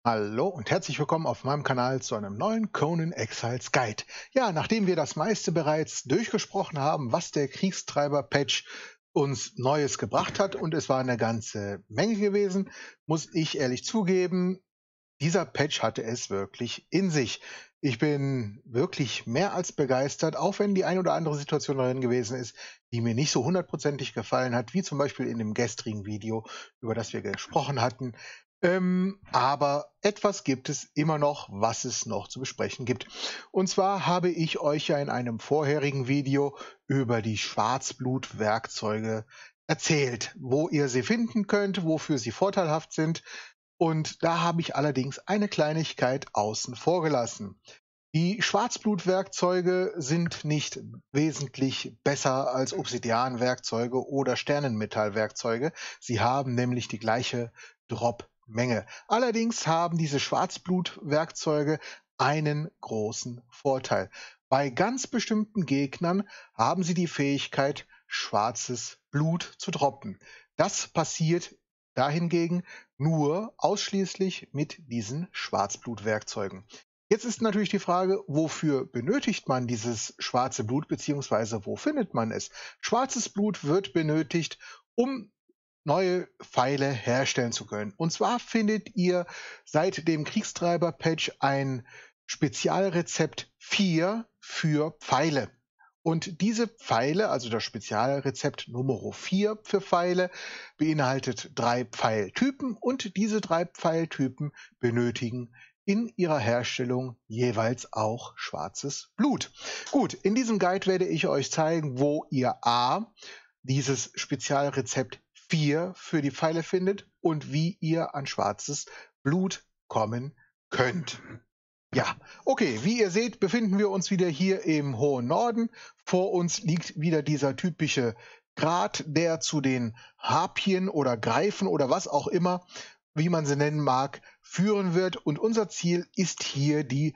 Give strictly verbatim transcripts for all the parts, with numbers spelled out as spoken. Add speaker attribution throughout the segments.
Speaker 1: Hallo und herzlich willkommen auf meinem Kanal zu einem neuen Conan Exiles Guide. Ja, nachdem wir das meiste bereits durchgesprochen haben, was der Kriegstreiber-Patch uns Neues gebracht hat, und es war eine ganze Menge gewesen, muss ich ehrlich zugeben, dieser Patch hatte es wirklich in sich. Ich bin wirklich mehr als begeistert, auch wenn die ein oder andere Situation darin gewesen ist, die mir nicht so hundertprozentig gefallen hat, wie zum Beispiel in dem gestrigen Video, über das wir gesprochen hatten. Ähm, aber etwas gibt es immer noch, was es noch zu besprechen gibt. Und zwar habe ich euch ja in einem vorherigen Video über die Schwarzblut-Werkzeuge erzählt, wo ihr sie finden könnt, wofür sie vorteilhaft sind. Und da habe ich allerdings eine Kleinigkeit außen vor gelassen. Die Schwarzblutwerkzeuge sind nicht wesentlich besser als Obsidianwerkzeuge oder Sternenmetallwerkzeuge. Sie haben nämlich die gleiche Drop-Menge. Allerdings haben diese Schwarzblutwerkzeuge einen großen Vorteil. Bei ganz bestimmten Gegnern haben sie die Fähigkeit, schwarzes Blut zu droppen. Das passiert dahingegen nur ausschließlich mit diesen Schwarzblutwerkzeugen. Jetzt ist natürlich die Frage, wofür benötigt man dieses schwarze Blut, beziehungsweise wo findet man es? Schwarzes Blut wird benötigt, um neue Pfeile herstellen zu können. Und zwar findet ihr seit dem Kriegstreiber-Patch ein Spezialrezept vier für Pfeile. Und diese Pfeile, also das Spezialrezept Nummer vier für Pfeile, beinhaltet drei Pfeiltypen, und diese drei Pfeiltypen benötigen in ihrer Herstellung jeweils auch schwarzes Blut. Gut, in diesem Guide werde ich euch zeigen, wo ihr A, dieses Spezialrezept vier für die Pfeile findet und wie ihr an schwarzes Blut kommen könnt. Ja, okay, wie ihr seht, befinden wir uns wieder hier im hohen Norden. Vor uns liegt wieder dieser typische Grat, der zu den Harpien oder Greifen oder was auch immer, wie man sie nennen mag, führen wird. Und unser Ziel ist hier die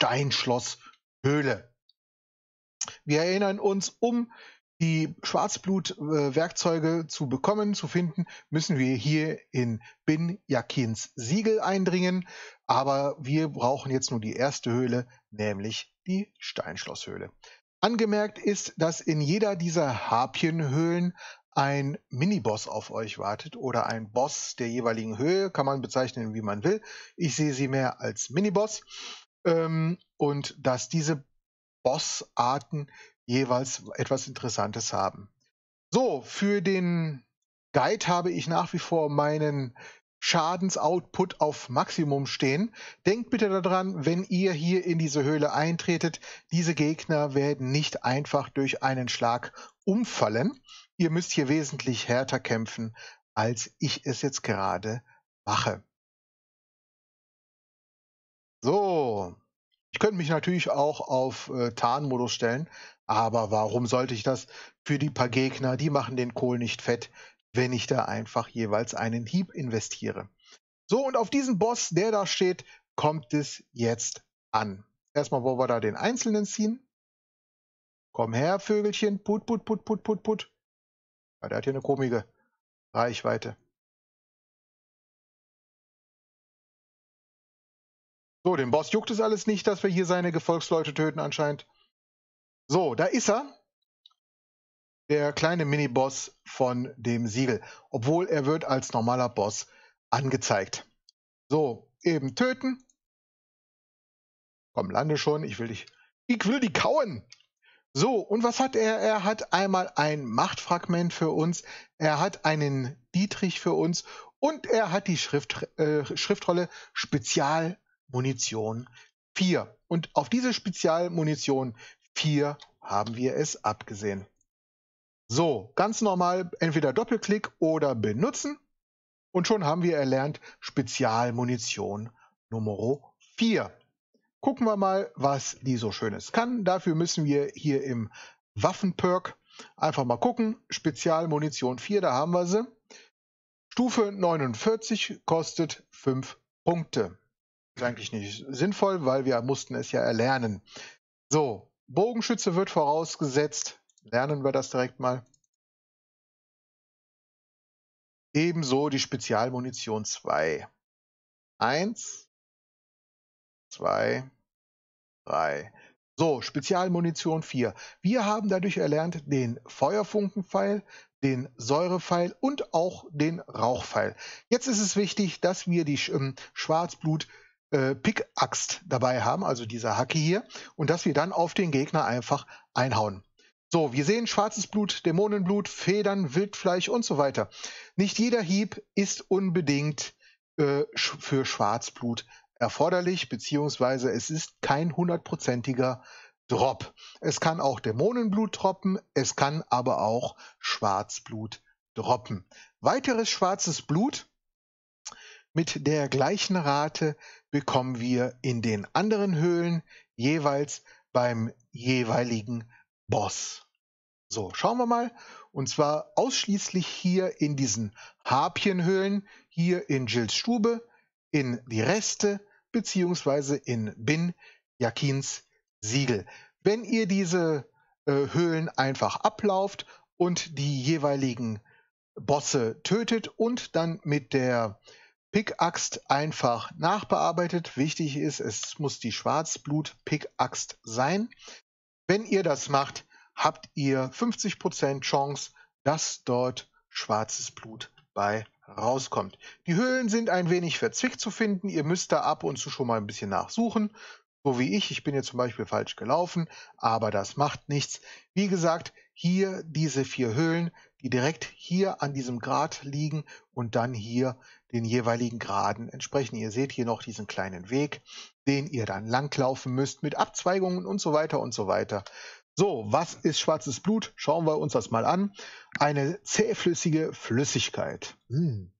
Speaker 1: Steinschlosshöhle. Wir erinnern uns, um die Schwarzblut-Werkzeuge zu bekommen, zu finden, müssen wir hier in Bin Yakins Siegel eindringen. Aber wir brauchen jetzt nur die erste Höhle, nämlich die Steinschlosshöhle. Angemerkt ist, dass in jeder dieser Harpienhöhlen ein Miniboss auf euch wartet oder ein Boss der jeweiligen Höhe, kann man bezeichnen, wie man will. Ich sehe sie mehr als Miniboss. Ähm, und dass diese Bossarten jeweils etwas Interessantes haben. So, für den Guide habe ich nach wie vor meinen Schadensoutput auf Maximum stehen. Denkt bitte daran, wenn ihr hier in diese Höhle eintretet, diese Gegner werden nicht einfach durch einen Schlag umfallen. Ihr müsst hier wesentlich härter kämpfen, als ich es jetzt gerade mache. So, ich könnte mich natürlich auch auf äh, Tarnmodus stellen, aber warum sollte ich das? Für die paar Gegner, die machen den Kohl nicht fett, wenn ich da einfach jeweils einen Hieb investiere. So, und auf diesen Boss, der da steht, kommt es jetzt an. Erstmal wollen wir da den Einzelnen ziehen. Komm her, Vögelchen. Put, put, put, put, put, put. Ja, der hat hier eine komische Reichweite. So, den Boss juckt es alles nicht, dass wir hier seine Gefolgsleute töten anscheinend. So, da ist er. Der kleine Mini-Boss von dem Siegel, obwohl er wird als normaler Boss angezeigt. So, eben töten. Komm, lande schon, ich will dich, ich will die kauen. So, und was hat er? Er hat einmal ein Machtfragment für uns, er hat einen Dietrich für uns und er hat die Schrift, äh, Schriftrolle Spezialmunition vier. Und auf diese Spezialmunition vier haben wir es abgesehen. So, ganz normal entweder Doppelklick oder benutzen und schon haben wir erlernt Spezialmunition Nummer vier. Gucken wir mal, was die so Schönes kann. Dafür müssen wir hier im Waffenperk einfach mal gucken. Spezialmunition vier, da haben wir sie. Stufe neunundvierzig, kostet fünf Punkte. Ist eigentlich nicht sinnvoll, weil wir mussten es ja erlernen. So, Bogenschütze wird vorausgesetzt. Lernen wir das direkt mal. Ebenso die Spezialmunition zwei. Eins, zwei, drei. So, Spezialmunition vier. Wir haben dadurch erlernt den Feuerfunkenpfeil, den Säurepfeil und auch den Rauchpfeil. Jetzt ist es wichtig, dass wir die ähm, Schwarzblut äh, Pickaxt dabei haben, also diese Hacke hier, und dass wir dann auf den Gegner einfach einhauen. So, wir sehen schwarzes Blut, Dämonenblut, Federn, Wildfleisch und so weiter. Nicht jeder Hieb ist unbedingt äh, für Schwarzblut erforderlich, beziehungsweise es ist kein hundertprozentiger Drop. Es kann auch Dämonenblut droppen, es kann aber auch Schwarzblut droppen. Weiteres schwarzes Blut mit der gleichen Rate bekommen wir in den anderen Höhlen jeweils beim jeweiligen Boss. So, schauen wir mal. Und zwar ausschließlich hier in diesen Harpienhöhlen, hier in Jills Stube, in die Reste, beziehungsweise in Bin Yakins Siegel. Wenn ihr diese äh, Höhlen einfach ablauft und die jeweiligen Bosse tötet und dann mit der Pickaxt einfach nachbearbeitet, wichtig ist, es muss die Schwarzblut-Pickaxt sein. Wenn ihr das macht, habt ihr fünfzig Prozent Chance, dass dort schwarzes Blut bei rauskommt. Die Höhlen sind ein wenig verzwickt zu finden. Ihr müsst da ab und zu schon mal ein bisschen nachsuchen. So wie ich. Ich bin jetzt zum Beispiel falsch gelaufen, aber das macht nichts. Wie gesagt, hier diese vier Höhlen, die direkt hier an diesem Grat liegen und dann hier den jeweiligen Graden entsprechen. Ihr seht hier noch diesen kleinen Weg, den ihr dann langlaufen müsst mit Abzweigungen und so weiter und so weiter. So, was ist schwarzes Blut? Schauen wir uns das mal an. Eine zähflüssige Flüssigkeit. Hm.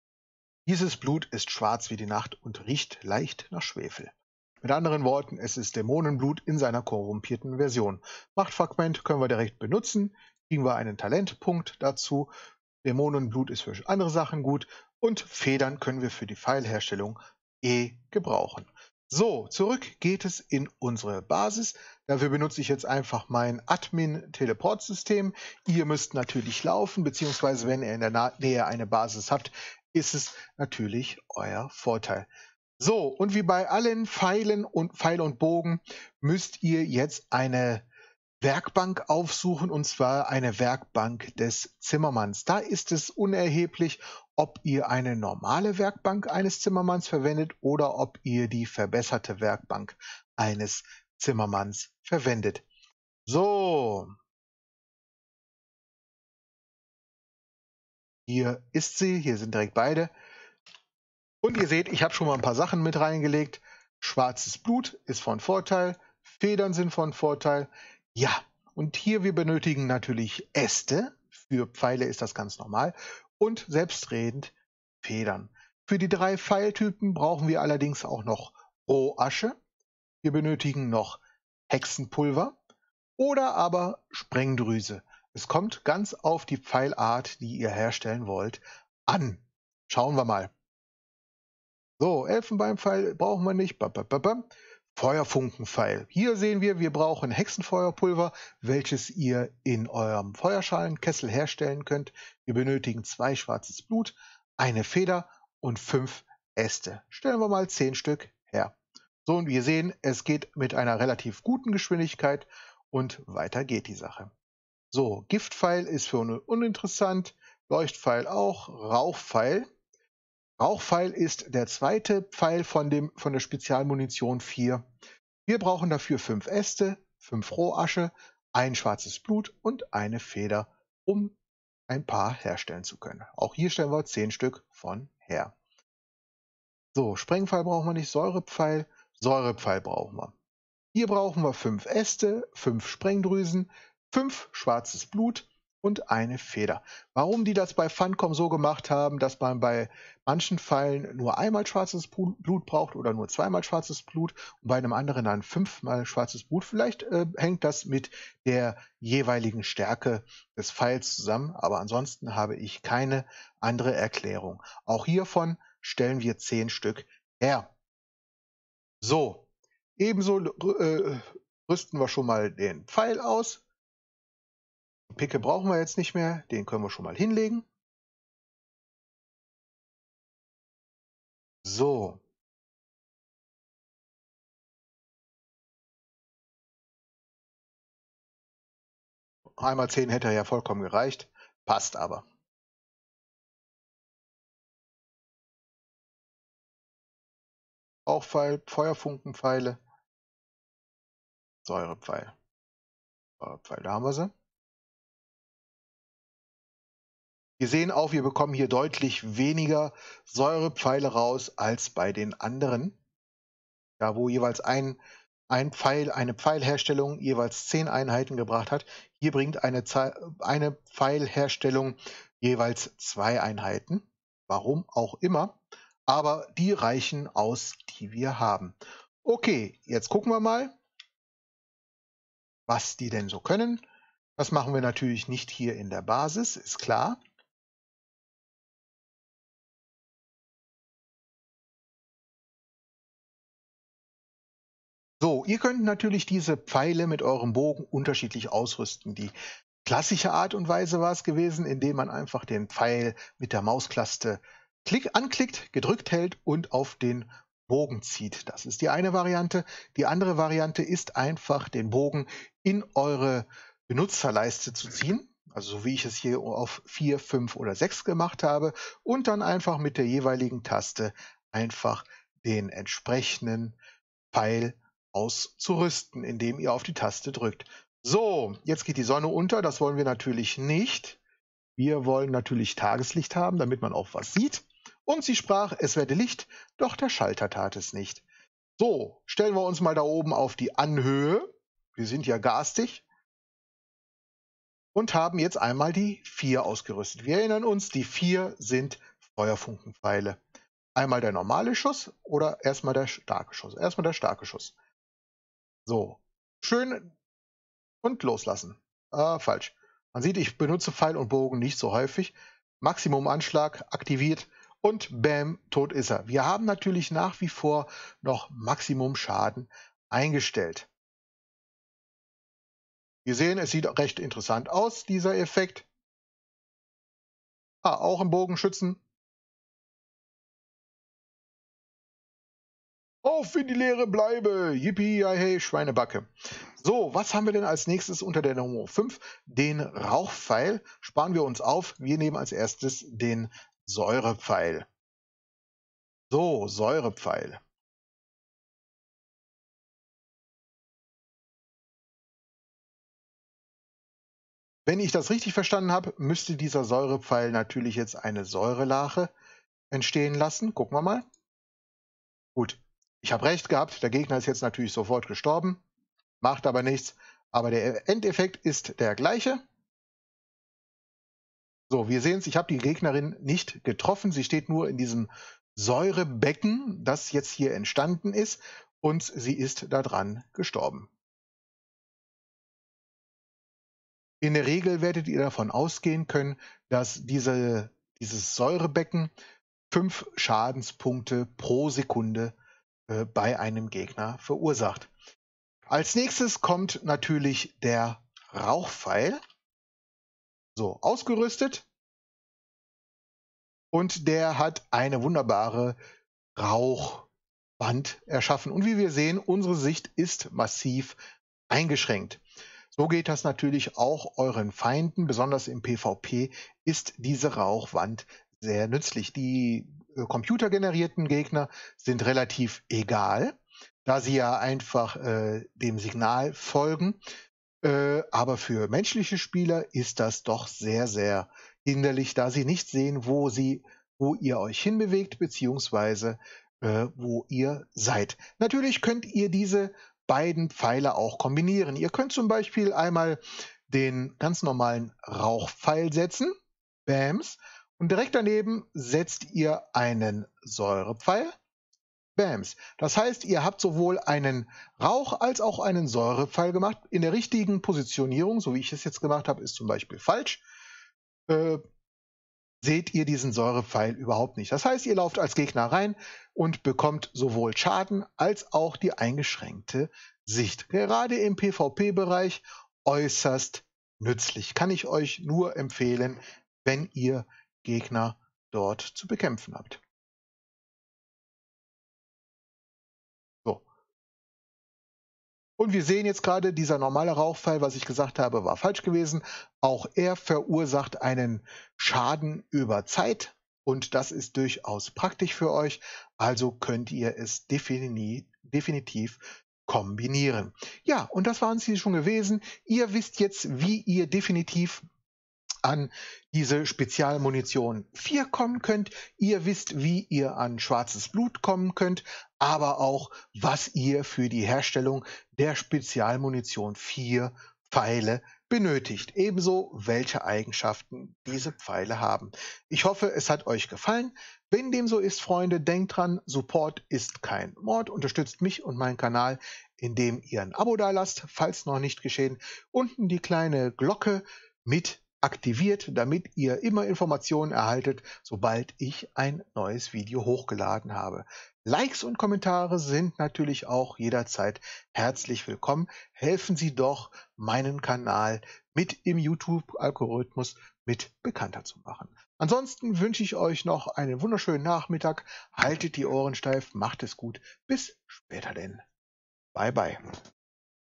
Speaker 1: Dieses Blut ist schwarz wie die Nacht und riecht leicht nach Schwefel. Mit anderen Worten, es ist Dämonenblut in seiner korrumpierten Version. Machtfragment können wir direkt benutzen. Kriegen wir einen Talentpunkt dazu. Dämonenblut ist für andere Sachen gut. Und Federn können wir für die Pfeilherstellung eh gebrauchen. So, zurück geht es in unsere Basis. Dafür benutze ich jetzt einfach mein Admin-Teleportsystem. Ihr müsst natürlich laufen, beziehungsweise wenn ihr in der Nähe eine Basis habt, ist es natürlich euer Vorteil. So, und wie bei allen Pfeilen und Pfeil und Bogen müsst ihr jetzt eine Werkbank aufsuchen, und zwar eine Werkbank des Zimmermanns. Da ist es unerheblich, ob ihr eine normale Werkbank eines Zimmermanns verwendet oder ob ihr die verbesserte Werkbank eines Zimmermanns verwendet. So. Hier ist sie, hier sind direkt beide. Und ihr seht, ich habe schon mal ein paar Sachen mit reingelegt. Schwarzes Blut ist von Vorteil, Federn sind von Vorteil. Ja, und hier wir benötigen natürlich Äste. Für Pfeile ist das ganz normal. Und selbstredend Federn. Für die drei Pfeiltypen brauchen wir allerdings auch noch Rohasche. Wir benötigen noch Hexenpulver oder aber Sprengdrüse. Es kommt ganz auf die Pfeilart, die ihr herstellen wollt, an. Schauen wir mal. So, Elfenbeinpfeil brauchen wir nicht. Feuerfunkenpfeil. Hier sehen wir, wir brauchen Hexenfeuerpulver, welches ihr in eurem Feuerschalenkessel herstellen könnt. Wir benötigen zwei schwarzes Blut, eine Feder und fünf Äste. Stellen wir mal zehn Stück her. So, und wir sehen, es geht mit einer relativ guten Geschwindigkeit und weiter geht die Sache. So, Giftpfeil ist für uns uninteressant, Leuchtpfeil auch, Rauchpfeil. Rauchpfeil ist der zweite Pfeil von, dem, von der Spezialmunition vier. Wir brauchen dafür fünf Äste, fünf Rohasche, ein schwarzes Blut und eine Feder, um ein paar herstellen zu können. Auch hier stellen wir zehn Stück von her. So, Sprengpfeil brauchen wir nicht, Säurepfeil, Säurepfeil brauchen wir. Hier brauchen wir fünf Äste, fünf Sprengdrüsen, fünf schwarzes Blut und eine Feder. Warum die das bei Funcom so gemacht haben, dass man bei manchen Pfeilen nur einmal schwarzes Blut braucht oder nur zweimal schwarzes Blut und bei einem anderen dann fünfmal schwarzes Blut, vielleicht äh, hängt das mit der jeweiligen Stärke des Pfeils zusammen, aber ansonsten habe ich keine andere Erklärung. Auch hiervon stellen wir zehn Stück her. So, ebenso äh, rüsten wir schon mal den Pfeil aus. Die Picke brauchen wir jetzt nicht mehr, den können wir schon mal hinlegen. So. einmal zehn hätte ja vollkommen gereicht. Passt aber. Rauchpfeil, Feuerfunkenpfeile, Säurepfeil. Säurepfeil, da haben wir sie. Wir sehen auch, wir bekommen hier deutlich weniger Säurepfeile raus als bei den anderen. Da wo jeweils ein, ein Pfeil, eine Pfeilherstellung jeweils zehn Einheiten gebracht hat. Hier bringt eine, eine Pfeilherstellung jeweils zwei Einheiten. Warum auch immer. Aber die reichen aus, die wir haben. Okay, jetzt gucken wir mal, was die denn so können. Das machen wir natürlich nicht hier in der Basis, ist klar. So, ihr könnt natürlich diese Pfeile mit eurem Bogen unterschiedlich ausrüsten. Die klassische Art und Weise war es gewesen, indem man einfach den Pfeil mit der Maustaste klick, anklickt, gedrückt hält und auf den Bogen zieht. Das ist die eine Variante. Die andere Variante ist einfach, den Bogen in eure Benutzerleiste zu ziehen. Also so wie ich es hier auf vier, fünf oder sechs gemacht habe. Und dann einfach mit der jeweiligen Taste einfach den entsprechenden Pfeil auszurüsten, indem ihr auf die Taste drückt. So, jetzt geht die Sonne unter. Das wollen wir natürlich nicht. Wir wollen natürlich Tageslicht haben, damit man auch was sieht. Und sie sprach, es werde Licht, doch der Schalter tat es nicht. So, stellen wir uns mal da oben auf die Anhöhe. Wir sind ja garstig. Und haben jetzt einmal die vier ausgerüstet. Wir erinnern uns, die vier sind Feuerfunkenpfeile. Einmal der normale Schuss oder erstmal der starke Schuss. Erstmal der starke Schuss. So, schön und loslassen. Ah, falsch. Man sieht, ich benutze Pfeil und Bogen nicht so häufig. Maximum Anschlag aktiviert und bam, tot ist er. Wir haben natürlich nach wie vor noch Maximum Schaden eingestellt. Wir sehen, es sieht recht interessant aus, dieser Effekt. Ah, auch im Bogenschützen. Auf in die Leere bleibe! Yippie, hey, Schweinebacke. So, was haben wir denn als nächstes unter der Nummer fünf? Den Rauchpfeil. Sparen wir uns auf. Wir nehmen als erstes den Säurepfeil. So, Säurepfeil. Wenn ich das richtig verstanden habe, müsste dieser Säurepfeil natürlich jetzt eine Säurelache entstehen lassen. Gucken wir mal. Gut, ich habe recht gehabt. Der Gegner ist jetzt natürlich sofort gestorben. Macht aber nichts. Aber der Endeffekt ist der gleiche. So, wir sehen es, ich habe die Gegnerin nicht getroffen. Sie steht nur in diesem Säurebecken, das jetzt hier entstanden ist. Und sie ist daran gestorben. In der Regel werdet ihr davon ausgehen können, dass diese, dieses Säurebecken fünf Schadenspunkte pro Sekunde äh, bei einem Gegner verursacht. Als nächstes kommt natürlich der Rauchpfeil. So, ausgerüstet. Und der hat eine wunderbare Rauchwand erschaffen. Und wie wir sehen, unsere Sicht ist massiv eingeschränkt. So geht das natürlich auch euren Feinden, besonders im PvP ist diese Rauchwand sehr nützlich. Die äh, computergenerierten Gegner sind relativ egal, da sie ja einfach äh, dem Signal folgen. Äh, aber für menschliche Spieler ist das doch sehr, sehr hinderlich, da sie nicht sehen, wo, sie, wo ihr euch hinbewegt, beziehungsweise äh, wo ihr seid. Natürlich könnt ihr diese beiden Pfeile auch kombinieren. Ihr könnt zum Beispiel einmal den ganz normalen Rauchpfeil setzen, Bams, und direkt daneben setzt ihr einen Säurepfeil, Bams. Das heißt, ihr habt sowohl einen Rauch- als auch einen Säurepfeil gemacht. In der richtigen Positionierung, so wie ich es jetzt gemacht habe, ist zum Beispiel falsch, äh, seht ihr diesen Säurepfeil überhaupt nicht. Das heißt, ihr lauft als Gegner rein und bekommt sowohl Schaden als auch die eingeschränkte Sicht. Gerade im PvP-Bereich äußerst nützlich. Kann ich euch nur empfehlen, wenn ihr Gegner dort zu bekämpfen habt. So. Und wir sehen jetzt gerade, dieser normale Rauchfall, was ich gesagt habe, war falsch gewesen. Auch er verursacht einen Schaden über Zeit und das ist durchaus praktisch für euch. Also könnt ihr es defini- definitiv kombinieren. Ja, und das waren sie schon gewesen. Ihr wisst jetzt, wie ihr definitiv an diese Spezialmunition vier kommen könnt. Ihr wisst, wie ihr an schwarzes Blut kommen könnt, aber auch, was ihr für die Herstellung der Spezialmunition vier Pfeile benötigt. Ebenso, welche Eigenschaften diese Pfeile haben. Ich hoffe, es hat euch gefallen. Wenn dem so ist, Freunde, denkt dran, Support ist kein Mord. Unterstützt mich und meinen Kanal, indem ihr ein Abo dalasst, falls noch nicht geschehen. Unten die kleine Glocke mit aktiviert, damit ihr immer Informationen erhaltet, sobald ich ein neues Video hochgeladen habe. Likes und Kommentare sind natürlich auch jederzeit herzlich willkommen. Helfen Sie doch, meinen Kanal mit im YouTube-Algorithmus mit bekannter zu machen. Ansonsten wünsche ich euch noch einen wunderschönen Nachmittag. Haltet die Ohren steif, macht es gut. Bis später denn. Bye, bye.